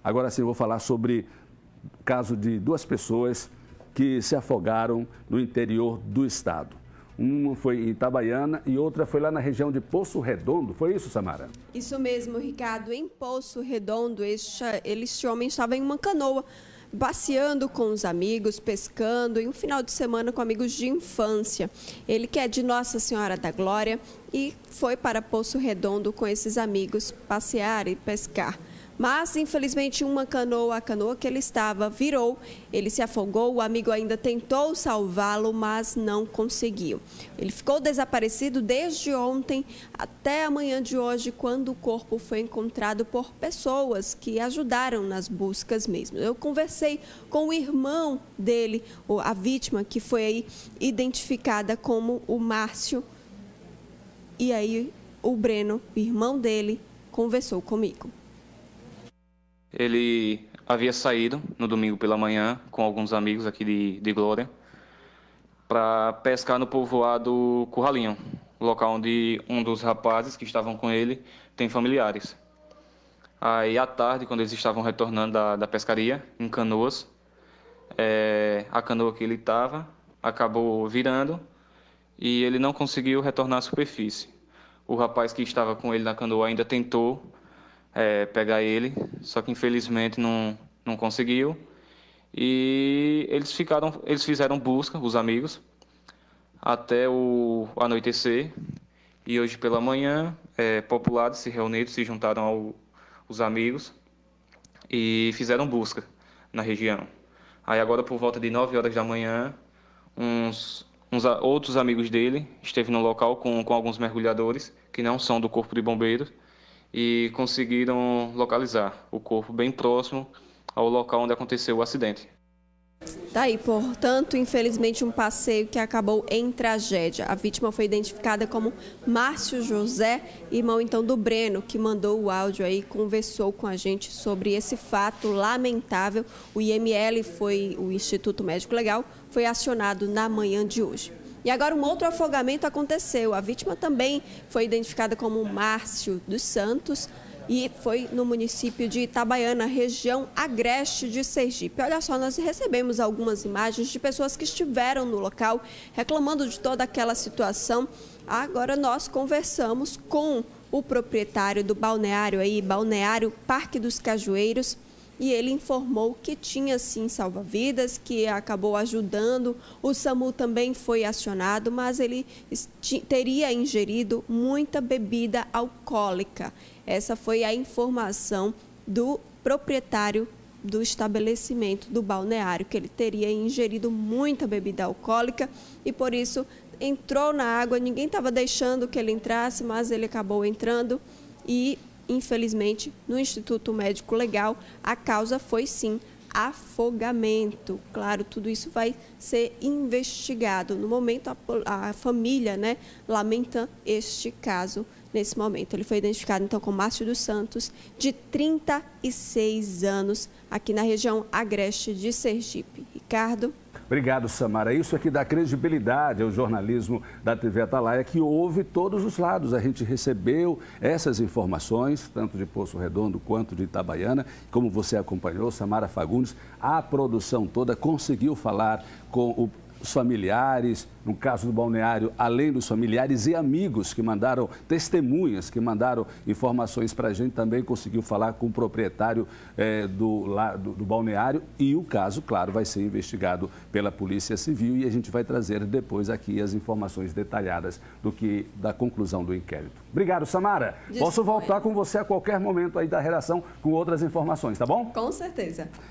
Agora sim, eu vou falar sobre o caso de duas pessoas que se afogaram no interior do estado. Uma foi em Itabaiana e outra foi lá na região de Poço Redondo. Foi isso, Samara? Isso mesmo, Ricardo. Em Poço Redondo, este homem estava em uma canoa, passeando com os amigos, pescando, em um final de semana com amigos de infância. Ele que é de Nossa Senhora da Glória e foi para Poço Redondo com esses amigos passear e pescar. Mas, infelizmente, a canoa que ele estava, virou, ele se afogou, o amigo ainda tentou salvá-lo, mas não conseguiu. Ele ficou desaparecido desde ontem até a manhã de hoje, quando o corpo foi encontrado por pessoas que ajudaram nas buscas mesmo. Eu conversei com o irmão dele, a vítima, que foi aí identificada como o Márcio, e aí o Breno, o irmão dele, conversou comigo. Ele havia saído no domingo pela manhã com alguns amigos aqui de Glória para pescar no povoado Curralinho, local onde um dos rapazes que estavam com ele tem familiares. Aí à tarde, quando eles estavam retornando da pescaria em Canoas, a canoa que ele estava acabou virando e ele não conseguiu retornar à superfície. O rapaz que estava com ele na canoa ainda tentou pegar ele, só que infelizmente não conseguiu. E eles fizeram busca, os amigos, até o anoitecer. E hoje pela manhã, populares se reuniram, se juntaram aos amigos e fizeram busca na região. Aí agora por volta de 9 horas da manhã, outros amigos dele esteve no local com alguns mergulhadores que não são do Corpo de Bombeiros e conseguiram localizar o corpo bem próximo ao local onde aconteceu o acidente. Daí, portanto, infelizmente, um passeio que acabou em tragédia. A vítima foi identificada como Márcio José, irmão então do Breno, que mandou o áudio aí, conversou com a gente sobre esse fato lamentável. O IML, o Instituto Médico Legal, foi acionado na manhã de hoje. E agora um outro afogamento aconteceu. A vítima também foi identificada como Márcio dos Santos e foi no município de Itabaiana, região agreste de Sergipe. Olha só, nós recebemos algumas imagens de pessoas que estiveram no local reclamando de toda aquela situação. Agora nós conversamos com o proprietário do balneário Balneário Parque dos Cajueiros, e ele informou que tinha sim salva-vidas, que acabou ajudando. O SAMU também foi acionado, mas ele teria ingerido muita bebida alcoólica. Essa foi a informação do proprietário do estabelecimento do balneário, que ele teria ingerido muita bebida alcoólica e por isso entrou na água. Ninguém estava deixando que ele entrasse, mas ele acabou entrando e infelizmente, no Instituto Médico Legal, a causa foi sim afogamento. Claro, tudo isso vai ser investigado. No momento, a família, lamenta este caso nesse momento. Ele foi identificado então com Márcio dos Santos, de 36 anos, aqui na região agreste de Sergipe. Ricardo. Obrigado, Samara. Isso aqui dá credibilidade ao jornalismo da TV Atalaia, que ouve todos os lados. A gente recebeu essas informações, tanto de Poço Redondo quanto de Itabaiana. Como você acompanhou, Samara Fagundes, a produção toda conseguiu falar com os familiares, no caso do balneário, além dos familiares e amigos que mandaram testemunhas, que mandaram informações para a gente, também conseguiu falar com o proprietário do balneário e o caso, claro, vai ser investigado pela Polícia Civil e a gente vai trazer depois aqui as informações detalhadas da conclusão do inquérito. Obrigado, Samara. Posso voltar com você a qualquer momento aí da redação com outras informações, tá bom? Com certeza.